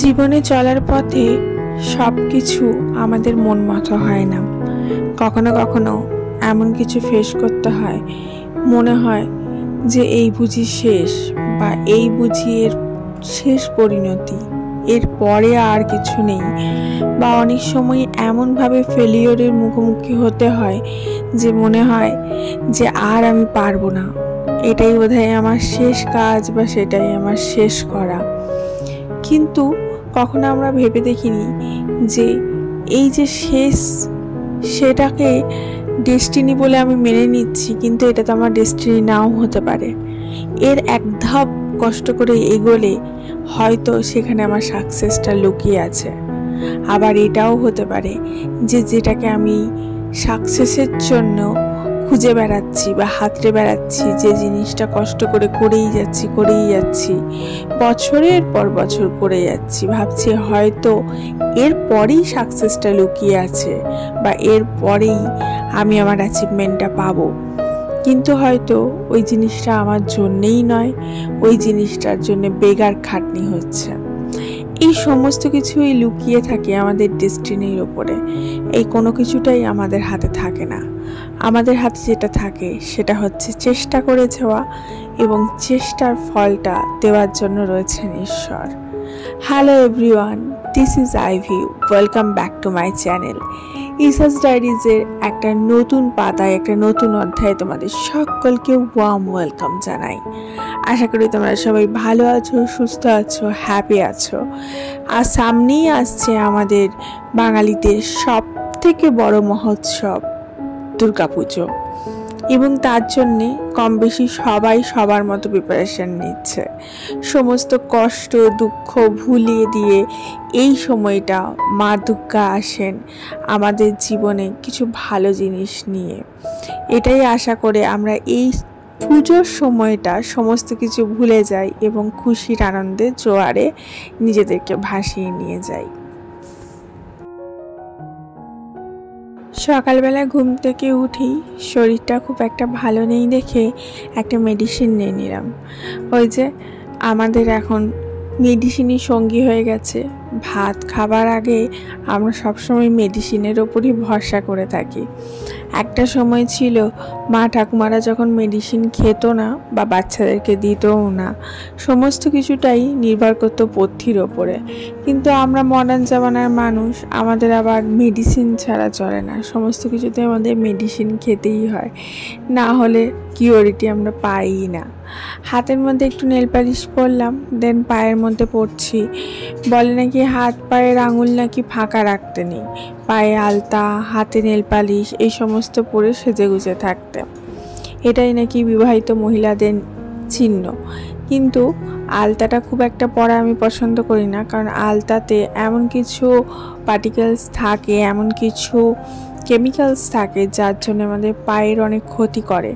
জীবনে চলার পথে সবকিছু আমাদের মন মতো হয় না। কখনো কখনো এমন কিছু ফেস করতে হয়, মনে হয় যে এই বুঝি শেষ, বা এই বুঝি এর শেষ পরিণতি, এর পরে আর কিছু নেই। বা অনেক সময় এমনভাবে ফেলিওরের মুখোমুখি হতে হয় যে মনে হয় যে আর আমি পারবো না, এটাই বোধহয় আমার শেষ কাজ, বা সেটাই আমার শেষ করা। কিন্তু কখনো আমরা ভেবে দেখিনি যে এই যে শেষ, সেটাকে ডেস্টিনি বলে আমি মেনে নিচ্ছি, কিন্তু এটা তো আমার ডেস্টিনি নাও হতে পারে। এর এক ধাপ কষ্ট করে এগোলে হয়তো সেখানে আমার সাকসেসটা লুকিয়ে আছে। আবার এটাও হতে পারে যে যেটাকে আমি সাকসেসের জন্য খুঁজে বেড়াচ্ছি বা হাতড়ে বেড়াচ্ছি, যে জিনিসটা কষ্ট করে করেই যাচ্ছি, বছরের পর বছর করে যাচ্ছি, ভাবছি হয়তো এর পরেই সাকসেসটা লুকিয়ে আছে, বা এর পরেই আমি আমার অ্যাচিভমেন্টটা পাবো। কিন্তু হয়তো ওই জিনিসটা আমার জন্যেই নয়, ওই জিনিসটার জন্য বেগার খাটনি হচ্ছে। এই সমস্ত কিছুই লুকিয়ে থাকে আমাদের ডেস্টিনির উপরে। এই কোনো কিছুটাই আমাদের হাতে থাকে না। আমাদের হাতে যেটা থাকে সেটা হচ্ছে চেষ্টা করে যাওয়া, এবং চেষ্টার ফলটা দেওয়ার জন্য রয়েছেন ঈশ্বর। Hello everyone, this is Ivy. Welcome back to my channel. ইসাস ডায়েরিজের একটা নতুন পাতায়, একটা নতুন অধ্যায়ে তোমাদের সকলকে ওয়ার্ম ওয়েলকাম জানাই। আশা করি তোমরা সবাই ভালো আছো, সুস্থ আছো, হ্যাপি আছো। আর সামনেই আসছে আমাদের বাঙালিদের সব থেকে বড় মহোৎসব, দুর্গাপুজো, এবং তার জন্যে কম বেশি সবাই সবার মতো প্রিপারেশন নিচ্ছে। সমস্ত কষ্ট দুঃখ ভুলিয়ে দিয়ে এই সময়টা মা দুর্গা আসেন আমাদের জীবনে কিছু ভালো জিনিস নিয়ে। এটাই আশা করে আমরা এই পুজোর সময়টা সমস্ত কিছু ভুলে যাই এবং খুশির আনন্দে জোয়ারে নিজেদেরকে ভাসিয়ে নিয়ে যাই। সকালবেলা ঘুম থেকে উঠি, শরীরটা খুব একটা ভালো নেই দেখে একটা মেডিসিন নিয়ে নিলাম। ওই যে আমাদের এখন মেডিসিনই সঙ্গী হয়ে গেছে। ভাত খাবার আগে আমরা সবসময় মেডিসিনের ওপরই ভরসা করে থাকি। একটা সময় ছিল মা ঠাকুমারা যখন মেডিসিন খেত না বা বাচ্চাদেরকে দিতও না, সমস্ত কিছুটাই নির্ভর করতো পথ্যির ওপরে। কিন্তু আমরা মডার্ন জামানার মানুষ, আমাদের আবার মেডিসিন ছাড়া চলে না, সমস্ত কিছুতে আমাদের মেডিসিন খেতেই হয়, না হলে কিউরিটি আমরা পাই না। হাতের মধ্যে একটু নেল পালিশ পরলাম, দেন পায়ের মধ্যে পরছি। বলে নাকি হাত পায়ের আঙুল নাকি ফাঁকা রাখতে নেই, পায়ে আলতা, হাতে নেল পালিশ, এই সমস্ত পরে সেজে গুজে থাকতে, এটাই নাকি বিবাহিত মহিলাদের চিহ্ন। কিন্তু আলতাটা খুব একটা পরা আমি পছন্দ করি না, কারণ আলতাতে এমন কিছু পার্টিকেলস থাকে, এমন কিছু কেমিক্যালস থাকে যার জন্য আমাদের পায়ের অনেক ক্ষতি করে।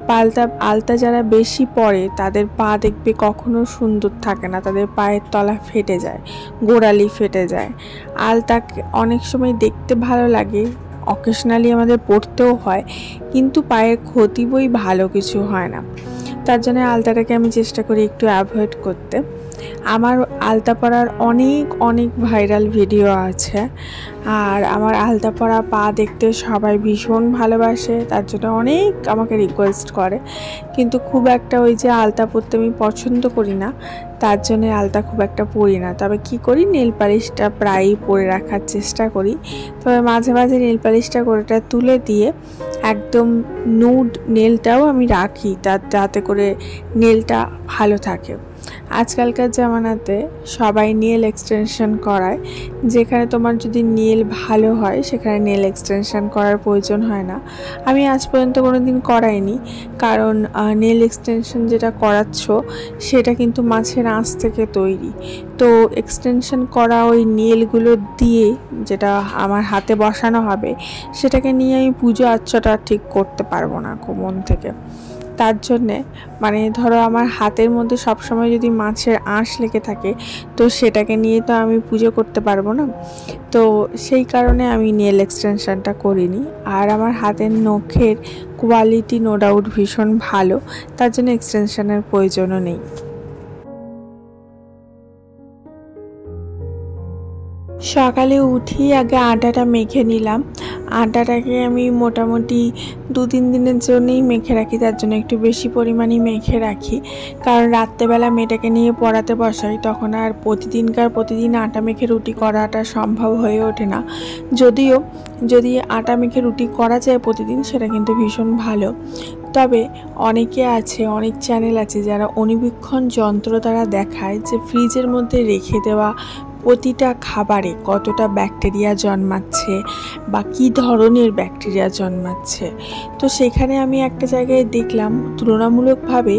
আলতা যারা বেশি পরে তাদের পা দেখবে কখনো সুন্দর থাকে না, তাদের পায়ের তলা ফেটে যায়, গোড়ালি ফেটে যায়। আলতাকে অনেক সময় দেখতে ভালো লাগে, অকেশনালি আমাদের পড়তেও হয়, কিন্তু পায়ের ক্ষতি বই ভালো কিছু হয় না। তার জন্য আলতাটাকে আমি চেষ্টা করি একটু অ্যাভয়েড করতে। আমার আলতা পরার অনেক ভাইরাল ভিডিও আছে, আর আমার আলতা পরা পা দেখতে সবাই ভীষণ ভালোবাসে, তার জন্য অনেক আমাকে রিকোয়েস্ট করে। কিন্তু খুব একটা ওই যে আলতা পরতে আমি পছন্দ করি না, তার জন্য আলতা খুব একটা পরি না। তবে কি করি, নেল পালিশটা প্রায়ই পরে রাখার চেষ্টা করি। তবে মাঝে মাঝে নেল পালিশটা কোনোটা তুলে দিয়ে একদম নুড নেলটাও আমি রাখি, যাতে করে নেলটা ভালো থাকে। আজকালকার জামানাতে সবাই নেল এক্সটেনশন করায়, যেখানে তোমার যদি নেল ভালো হয় সেখানে নেল এক্সটেনশন করার প্রয়োজন হয় না। আমি আজ পর্যন্ত কোনো দিন করাইনি, কারণ নেল এক্সটেনশন যেটা করাচ্ছ সেটা কিন্তু মাছের আঁশ থেকে তৈরি। তো এক্সটেনশন করা ওই নেলগুলো দিয়ে যেটা আমার হাতে বসানো হবে, সেটাকে নিয়ে আমি পুজো আর্চাটা ঠিক করতে পারবো না মন থেকে। তার জন্যে মানে ধরো আমার হাতের মধ্যে সবসময় যদি মাছের আঁশ লেগে থাকে, তো সেটাকে নিয়ে তো আমি পুজো করতে পারবো না। তো সেই কারণে আমি নেল এক্সটেনশনটা করিনি। আর আমার হাতের নখের কোয়ালিটি নো ডাউট ভীষণ ভালো, তার জন্য এক্সটেনশনের প্রয়োজনও নেই। সকালে উঠি আগে আটাটা মেখে নিলাম। আটাটাকে আমি মোটামুটি 2-3 দিনের জন্যই মেখে রাখি, তার জন্য একটু বেশি পরিমাণেই মেখে রাখি। কারণ রাত্রেবেলা মেয়েটাকে নিয়ে পড়াতে বসাই, তখন আর প্রতিদিন আটা মেখে রুটি করাটা সম্ভব হয়ে ওঠে না। যদিও যদি আটা মেখে রুটি করা যায় প্রতিদিন, সেটা কিন্তু ভীষণ ভালো। তবে অনেকে আছে, অনেক চ্যানেল আছে যারা অণুবীক্ষণ যন্ত্র দ্বারা দেখায় যে ফ্রিজের মধ্যে রেখে দেওয়া প্রতিটা খাবারে কতটা ব্যাকটেরিয়া জন্মাচ্ছে বা কী ধরনের ব্যাকটেরিয়া জন্মাচ্ছে। তো সেখানে আমি একটা জায়গায় দেখলাম তুলনামূলকভাবে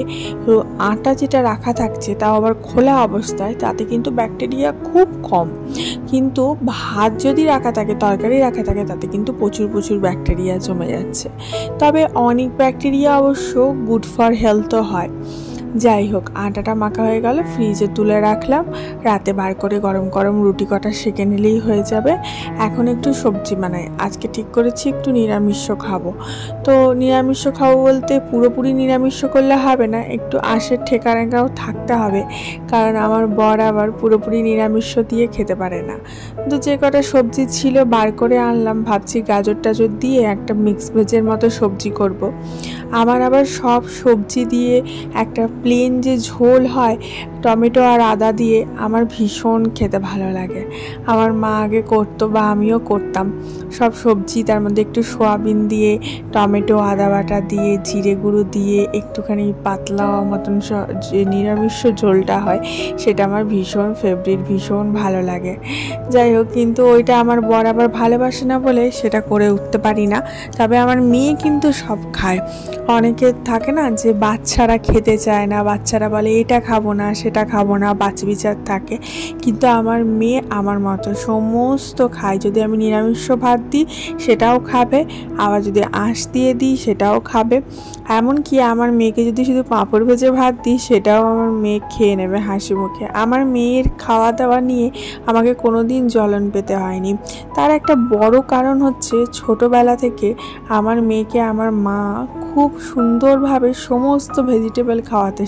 আটা যেটা রাখা থাকছে তাও আবার খোলা অবস্থায়, তাতে কিন্তু ব্যাকটেরিয়া খুব কম। কিন্তু ভাত যদি রাখা থাকে, তরকারি রাখা থাকে, তাতে কিন্তু প্রচুর ব্যাকটেরিয়া জমে যাচ্ছে। তবে অনেক ব্যাকটেরিয়া অবশ্য গুড ফর হেলথও হয়। যাই হোক, আটাটা মাখা হয়ে গেল, ফ্রিজে তুলে রাখলাম। রাতে বার করে গরম রুটি কটা সেঁকে নিলেই হয়ে যাবে। এখন একটু সবজি বানাই। আজকে ঠিক করেছি একটু নিরামিষ খাবো। তো নিরামিষ খাবো বলতে পুরোপুরি নিরামিষ করলে হবে না, একটু আঁশের ঠেকারেঙ্গাও থাকতে হবে। কারণ আমার বর আবার পুরোপুরি নিরামিষ দিয়ে খেতে পারে না। তো যে কটা সবজি ছিল বার করে আনলাম, ভাবছি গাজর টাজর দিয়ে একটা মিক্স ভেজের মতো সবজি করব। আমার আবার সব সবজি দিয়ে একটা প্লেন যে ঝোল হয় টমেটো আর আদা দিয়ে, আমার ভীষণ খেতে ভালো লাগে। আমার মা আগে করতো বা আমিও করতাম। সব সবজি তার মধ্যে একটু সয়াবিন দিয়ে, টমেটো আদা বাটা দিয়ে, জিরে গুঁড়ো দিয়ে একটুখানি পাতলা মতন যে নিরামিষ ঝোলটা হয়, সেটা আমার ভীষণ ফেভারিট, ভীষণ ভালো লাগে। যাই হোক, কিন্তু ওইটা আমার বর আবার ভালোবাসে না বলে সেটা করে উঠতে পারি না। তবে আমার মেয়ে কিন্তু সব খায়। অনেকে থাকে না যে বাচ্চারা খেতে চায় না, বাচ্চারা বলে এটা খাবো না সেটা খাবো না, বাছবিচার থাকে। কিন্তু আমার মেয়ে আমার মতো সমস্ত খায়। যদি আমি নিরামিষ ভাত দিই সেটাও খাবে, আবার যদি আঁশ দিয়ে দিই সেটাও খাবে। এমনকি আমার মেয়েকে যদি শুধু পাঁপড় ভেজে ভাত দিই সেটাও আমার মেয়ে খেয়ে নেবে হাসি মুখে। আমার মেয়ের খাওয়া দাওয়া নিয়ে আমাকে কোনোদিন জ্বলন পেতে হয়নি। তার একটা বড় কারণ হচ্ছে ছোটোবেলা থেকে আমার মেয়েকে আমার মা খুব সুন্দরভাবে সমস্ত ভেজিটেবল খাওয়াতে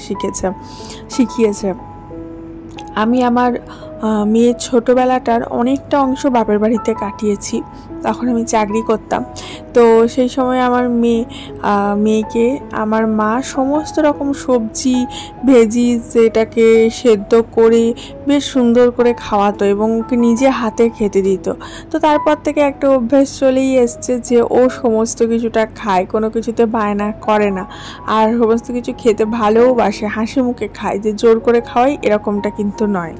শিখিয়েছে। আমি আমার মেয়ের ছোটোবেলাটার অনেকটা অংশ বাপের বাড়িতে কাটিয়েছি। তখন আমি চাকরি করতাম। তো সেই সময় আমার মেয়েকে আমার মা সমস্ত রকম সবজি ভেজিস যেটাকে সেদ্ধ করে বেশ সুন্দর করে খাওয়াতো এবং ওকে নিজে হাতে খেতে দিত। তো তারপর থেকে একটা অভ্যাস চলেই এসছে যে ও সমস্ত কিছুটা খায়, কোনো কিছুতে বায়না করে না, আর সমস্ত কিছু খেতে ভালোবাসে, হাসি মুখে খায়। যে জোর করে খাওয়াই এরকমটা কিন্তু নয়।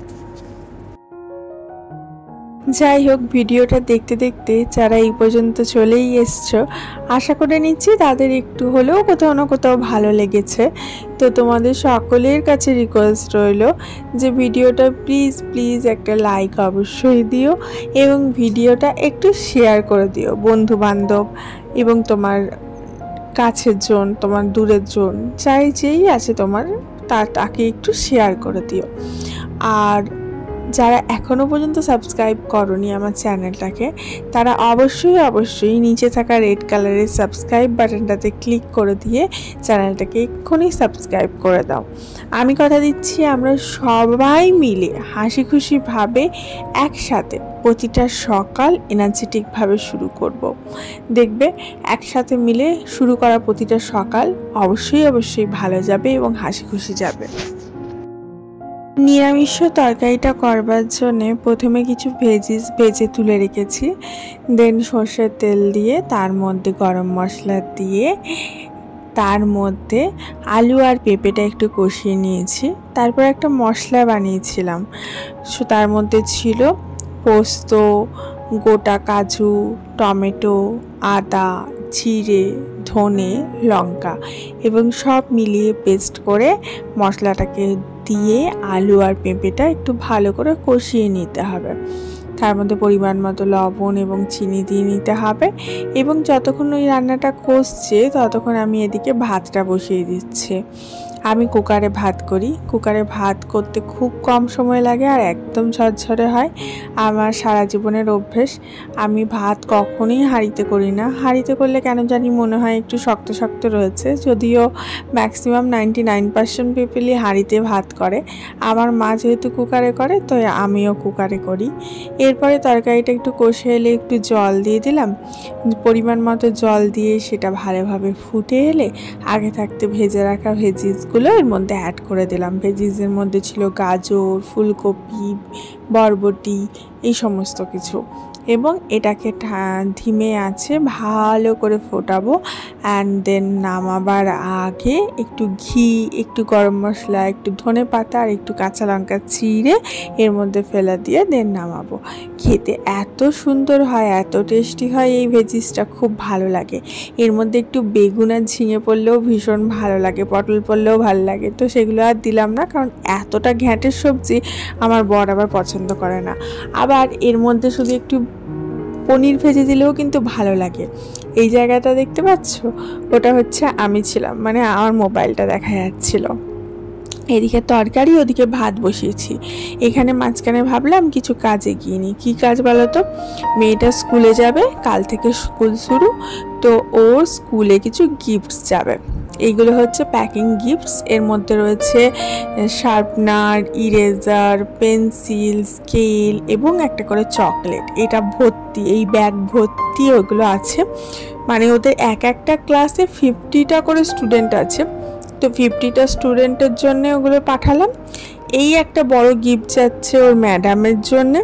যাই হোক, ভিডিওটা দেখতে দেখতে যারা এই পর্যন্ত চলেই এসছো, আশা করে নিচ্ছি তাদের একটু হলেও কোথাও না কোথাও ভালো লেগেছে। তো তোমাদের সকলের কাছে রিকোয়েস্ট রইল যে ভিডিওটা প্লিজ একটা লাইক অবশ্যই দিও এবং ভিডিওটা একটু শেয়ার করে দিও বন্ধু বান্ধব এবং তোমার কাছের জন, তোমার দূরের জন, যেই আছে তোমার তাকে একটু শেয়ার করে দিও। আর যারা এখনও পর্যন্ত সাবস্ক্রাইব করনি আমার চ্যানেলটাকে, তারা অবশ্যই নিচে থাকা রেড কালারের সাবস্ক্রাইব বাটনটাতে ক্লিক করে দিয়ে চ্যানেলটাকে এক্ষুনি সাবস্ক্রাইব করে দাও। আমি কথা দিচ্ছি, আমরা সবাই মিলে হাসি খুশিভাবে একসাথে প্রতিটা সকাল এনার্জেটিকভাবে শুরু করব। দেখবে একসাথে মিলে শুরু করা প্রতিটা সকাল অবশ্যই ভালো যাবে এবং হাসি খুশি যাবে। নিরামিষ তরকারিটা করবার জন্যে প্রথমে কিছু ভেজে তুলে রেখেছি। দেন সর্ষের তেল দিয়ে তার মধ্যে গরম মশলা দিয়ে তার মধ্যে আলু আর পেঁপেটা একটু কষিয়ে নিয়েছি। তারপর একটা মশলা বানিয়েছিলাম। তার মধ্যে ছিল পোস্ত, গোটা কাজু, টমেটো, আদা, জিরে, ধনে, লঙ্কা এবং সব মিলিয়ে পেস্ট করে মশলাটাকে দিয়ে আলু আর পেঁপেটা একটু ভালো করে কষিয়ে নিতে হবে। তার মধ্যে পরিমাণ মতো লবণ এবং চিনি দিয়ে নিতে হবে এবং যতক্ষণ ওই রান্নাটা কষছে ততক্ষণ আমি এদিকে ভাতটা বসিয়ে দিচ্ছি। আমি কুকারে ভাত করি। কুকারে ভাত করতে খুব কম সময় লাগে আর একদম ঝরঝরে হয়। আমার সারা জীবনের অভ্যেস। আমি ভাত কখনোই হাঁড়িতে করি না। হাঁড়িতে করলে কেন জানি মনে হয় একটু শক্ত শক্ত রয়েছে, যদিও ম্যাক্সিমাম 99% পিপলই হাঁড়িতে ভাত করে। আমার মা যেহেতু কুকারে করে, তো আমিও কুকারে করি। এরপরে তরকারিটা একটু কষে এলে একটু জল দিয়ে দিলাম। পরিমাণ মতো জল দিয়ে সেটা ভালোভাবে ফুটে এলে আগে থাকতে ভেজে রাখা ভেজিসগুলো এর মধ্যে অ্যাড করে দিলাম। ভেজিসের মধ্যে ছিল গাজর, ফুলকপি, বরবটি, এই সমস্ত কিছু, এবং এটাকে ধিমে আছে ভালো করে ফোটাবো। অ্যান্ড দেন নামাবার আগে একটু ঘি, একটু গরম মশলা, একটু ধনে পাতা আর একটু কাঁচা লঙ্কা চিড়ে এর মধ্যে ফেলে দিয়ে দেন নামাবো। খেতে এত সুন্দর হয়, এত টেস্টি হয় এই ভেজিসটা, খুব ভালো লাগে। এর মধ্যে একটু বেগুন আর ঝিঙে পড়লেও ভীষণ ভালো লাগে, পটল পড়লেও ভালো লাগে। তো সেগুলো আর দিলাম না, কারণ এতটা ঘ্যাঁটের সবজি আমার বর আবার পছন্দ করে না। আবার এর মধ্যে শুধু একটু পনির ভেজে দিলেও কিন্তু ভালো লাগে। এই জায়গাটা দেখতে পাচ্ছ, ওটা হচ্ছে আমি ছিলাম, মানে আমার মোবাইলটা দেখা যাচ্ছিল। এদিকে তরকারি, ওদিকে ভাত বসিয়েছি। এখানে মাঝখানে ভাবলাম কিছু কাজ এগিয়ে নিই। কী কাজ বলো তো? মেয়েটা স্কুলে যাবে, কাল থেকে স্কুল শুরু, তো ওর স্কুলে কিছু গিফটস যাবে। এইগুলো হচ্ছে প্যাকিং গিফটস। এর মধ্যে রয়েছে শার্পনার, ইরেজার, পেন্সিল, স্কেল এবং একটা করে চকলেট। এটা ভর্তি, এই ব্যাগ ভর্তি ওগুলো আছে। মানে ওদের এক একটা ক্লাসে 50টা করে স্টুডেন্ট আছে, তো 50টা স্টুডেন্টের জন্য ওগুলো পাঠালাম। এই একটা বড় গিফট যাচ্ছে ওর ম্যাডামের জন্যে,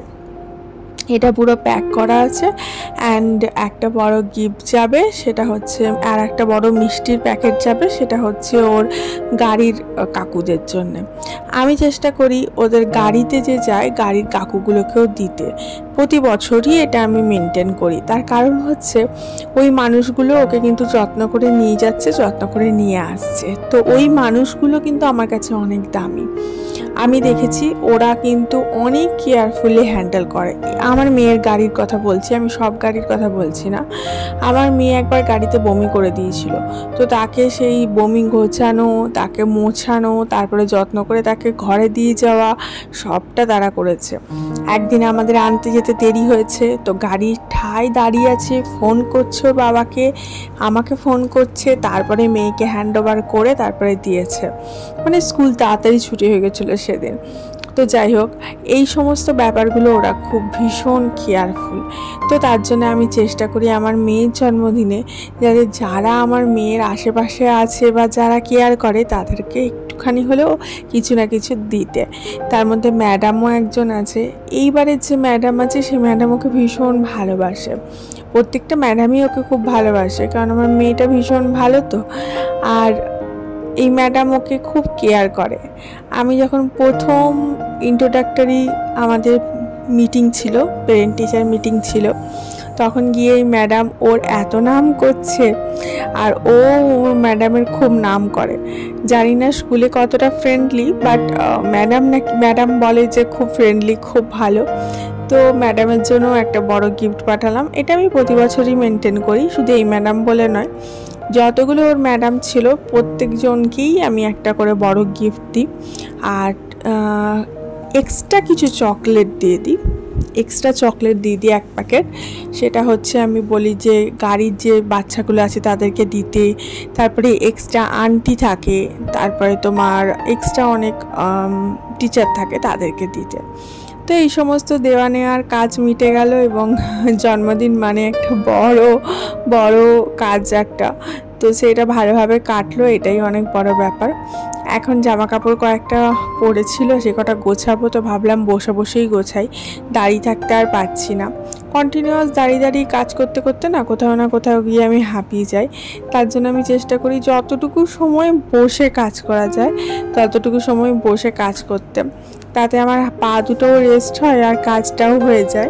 এটা পুরো প্যাক করা আছে। অ্যান্ড একটা বড় গিফট যাবে, সেটা হচ্ছে, আর একটা বড় মিষ্টির প্যাকেট যাবে, সেটা হচ্ছে ওর গাড়ির কাকুদের জন্য। আমি চেষ্টা করি ওদের গাড়িতে যে যায় গাড়ির কাকুগুলোকেও দিতে। প্রতি বছরই এটা আমি মেনটেন করি। তার কারণ হচ্ছে ওই মানুষগুলো ওকে কিন্তু যত্ন করে নিয়ে যাচ্ছে, যত্ন করে নিয়ে আসছে, তো ওই মানুষগুলো কিন্তু আমার কাছে অনেক দামি। আমি দেখেছি ওরা কিন্তু অনেক কেয়ারফুলি হ্যান্ডেল করে। আমার মেয়ের গাড়ির কথা বলছি, আমি সব গাড়ির কথা বলছি না। আমার মেয়ে একবার গাড়িতে বমি করে দিয়েছিল, তো তাকে সেই বমি ঘোচানো, তাকে মোছানো, তারপরে যত্ন করে তাকে ঘরে দিয়ে যাওয়া, সবটা তারা করেছে। একদিন আমাদের আনতে যেতে দেরি হয়েছে, তো গাড়ির ঠায় দাঁড়িয়ে আছে, ফোন করছে ওর বাবাকে, আমাকে ফোন করছে, তারপরে মেয়েকে হ্যান্ড ওভার করে তারপরে দিয়েছে। মানে স্কুল তাড়াতাড়ি ছুটি হয়ে গেছিলো সেদিন। তো যাই হোক, এই সমস্ত ব্যাপারগুলো ওরা খুব ভীষণ কেয়ারফুল। তো তার জন্য আমি চেষ্টা করি আমার মেয়ের জন্মদিনে যাতে যারা আমার মেয়ের আশেপাশে আছে বা যারা কেয়ার করে তাদেরকে একটুখানি হলেও কিছু না কিছু দিতে। তার মধ্যে ম্যাডামও একজন আছে। এইবারের যে ম্যাডাম আছে সে ম্যাডাম ওকে ভীষণ ভালোবাসে। প্রত্যেকটা ম্যাডামই ওকে খুব ভালোবাসে, কারণ আমার মেয়েটা ভীষণ ভালো তো। আর এই ম্যাডাম ওকে খুব কেয়ার করে। আমি যখন প্রথম ইন্ট্রোডাক্টরি আমাদের মিটিং ছিল, পেরেন্ট টিচার মিটিং ছিল, তখন গিয়ে এই ম্যাডাম ওর এত নাম করছে, আর ও ম্যাডামের খুব নাম করে। জানি না স্কুলে কতটা ফ্রেন্ডলি, বাট ম্যাডাম বলে যে খুব ফ্রেন্ডলি, খুব ভালো। তো ম্যাডামের জন্য একটা বড় গিফট পাঠালাম। এটা আমি প্রতি বছরই মেনটেন করি, শুধু এই ম্যাডাম বলে নয়, যতগুলো ওর ম্যাডাম ছিল প্রত্যেকজনকেই আমি একটা করে বড় গিফট দিই। আর এক্সট্রা কিছু চকলেট দিয়ে দিই, এক্সট্রা চকলেট দিয়ে দিই 1 প্যাকেট। সেটা হচ্ছে আমি বলি যে গাড়ির যে বাচ্চাগুলো আছে তাদেরকে দিতে, তারপরে এক্সট্রা আন্টি থাকে, তারপরে তোমার এক্সট্রা অনেক টিচার থাকে তাদেরকে দিতে। তো এই সমস্ত দেওয়া নেওয়ার কাজ মিটে গেল, এবং জন্মদিন মানে একটা বড় কাজ একটা, তো সেটা ভালোভাবে কাটলো, এটাই অনেক বড় ব্যাপার। এখন জামা কাপড় কয়েকটা পড়েছিল, সে কটা গোছাবো, তো ভাবলাম বসে বসেই গোছাই, দাঁড়িয়ে থাকতে আর পারছি না। কন্টিনিউয়াস দাঁড়িয়ে কাজ করতে করতে না কোথাও গিয়ে আমি হাঁপিয়ে যাই। তার জন্য আমি চেষ্টা করি যতটুকু সময় বসে কাজ করা যায় ততটুকু সময় বসে কাজ করতে, তাতে আমার পা দুটোও রেস্ট হয় আর কাজটাও হয়ে যায়।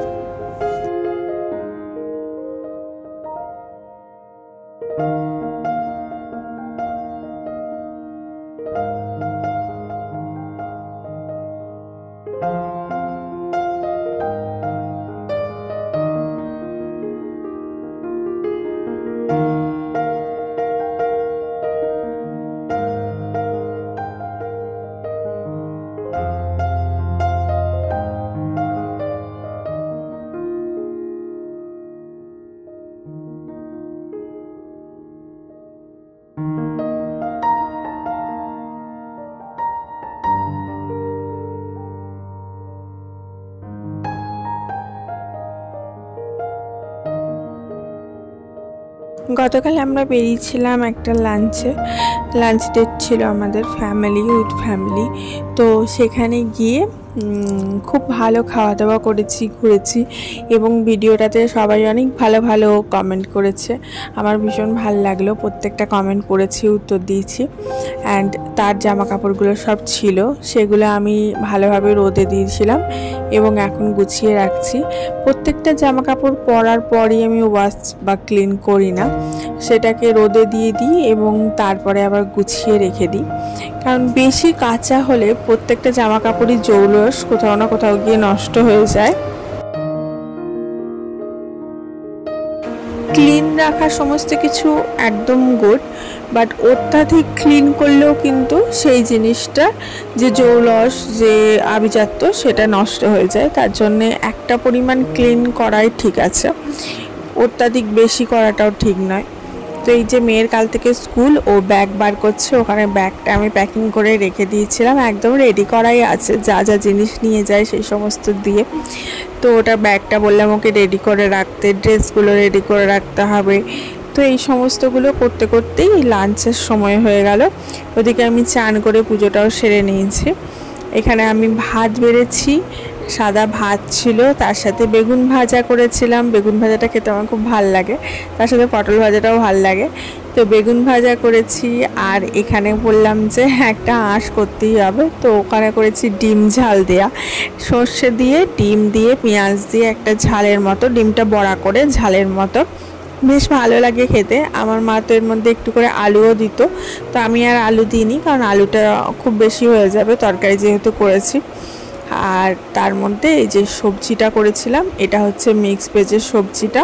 গতকাল আমরা বেরিয়েছিলাম একটা লাঞ্চ ডেট ছিল আমাদের উইথ ফ্যামিলি। তো সেখানে গিয়ে খুব ভালো খাওয়া দাওয়া করেছি, ঘুরেছি এবং ভিডিওটাতে সবাই অনেক ভালো ভালো কমেন্ট করেছে। আমার ভীষণ ভালো লাগলো, প্রত্যেকটা কমেন্ট পড়েছি, উত্তর দিয়েছি। অ্যান্ড তার জামা কাপড়গুলো সব ছিল, সেগুলো আমি ভালোভাবে রোদে দিয়েছিলাম এবং এখন গুছিয়ে রাখছি। প্রত্যেকটা জামা কাপড় পরার পরই আমি ওয়াশ বা ক্লিন করি না, সেটাকে রোদে দিয়ে দিই এবং তারপরে আবার গুছিয়ে রেখে দিই। কারণ বেশি কাঁচা হলে প্রত্যেকটা জামা কাপড়ই জৌলস কোথাও না কোথাও গিয়ে নষ্ট হয়ে যায়। ক্লিন রাখা সমস্ত কিছু একদম গুড, বাট অত্যাধিক ক্লিন করলেও কিন্তু সেই জিনিসটা যে জৌলস, যে আভিজাত্য, সেটা নষ্ট হয়ে যায়। তার জন্যে একটা পরিমাণ ক্লিন করাই ঠিক আছে, অত্যাধিক বেশি করাটাও ঠিক নয়। তো এই যে মেয়ের কাল থেকে স্কুল, ও ব্যাগ বার করছে, ওখানে ব্যাগটা আমি প্যাকিং করে রেখে দিয়েছিলাম, একদম রেডি করাই আছে, যা যা জিনিস নিয়ে যায় সেই সমস্ত দিয়ে। তো ওটা ব্যাগটা বললাম ওকে রেডি করে রাখতে, ড্রেসগুলো রেডি করে রাখতে হবে। তো এই সমস্তগুলো করতে করতেই লাঞ্চের সময় হয়ে গেল। ওদিকে আমি চান করে পুজোটাও সেরে নিয়েছি। এখানে আমি ভাত বেড়েছি, সাদা ভাত ছিল, তার সাথে বেগুন ভাজা করেছিলাম। বেগুন ভাজাটা খেতে আমার খুব ভাল লাগে, তার সাথে পটল ভাজাটাও ভাল লাগে। তো বেগুন ভাজা করেছি, আর এখানে বললাম যে একটা আঁশ করতেই হবে, তো ওখানে করেছি ডিম ঝাল দেয়া, সর্ষে দিয়ে, ডিম দিয়ে, পেঁয়াজ দিয়ে একটা ঝালের মতো, ডিমটা বড়া করে ঝালের মতো, বেশ ভালো লাগে খেতে। আমার মা তো এর মধ্যে একটু করে আলুও দিত, তো আমি আর আলু দিইনি, কারণ আলুটা খুব বেশি হয়ে যাবে তরকারি যেহেতু করেছি। আর তার মধ্যে এই যে সবজিটা করেছিলাম, এটা হচ্ছে মিক্স ভেজের সবজিটা।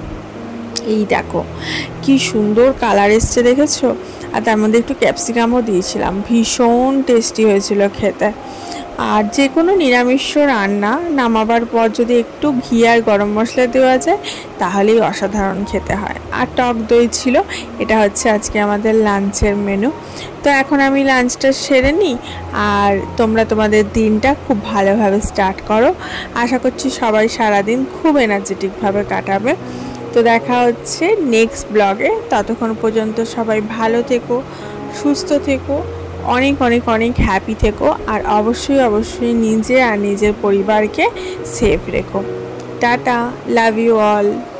এই দেখো কি সুন্দর কালার এসছে, দেখেছো? আর তার মধ্যে একটু ক্যাপসিকামও দিয়েছিলাম, ভীষণ টেস্টি হয়েছিল খেতে। আর যে কোনো নিরামিষ রান্না নামাবার পর যদি একটু ঘি আর গরম মশলা দেওয়া যায় তাহলেই অসাধারণ খেতে হয়। আর টক দই ছিল। এটা হচ্ছে আজকে আমাদের লাঞ্চের মেনু। তো এখন আমি লাঞ্চটা সেরে নিই, আর তোমরা তোমাদের দিনটা খুব ভালোভাবে স্টার্ট করো। আশা করছি সবাই সারাদিন খুব এনার্জেটিকভাবে কাটাবে। তো দেখা হচ্ছে নেক্সট ব্লগে। ততক্ষণ পর্যন্ত সবাই ভালো থেকো, সুস্থ থেকো, অনেক অনেক অনেক হ্যাপি থেকো, আর অবশ্যই অবশ্যই নিজে আর নিজের পরিবারকে সেফ রেখো। Tata, love you all.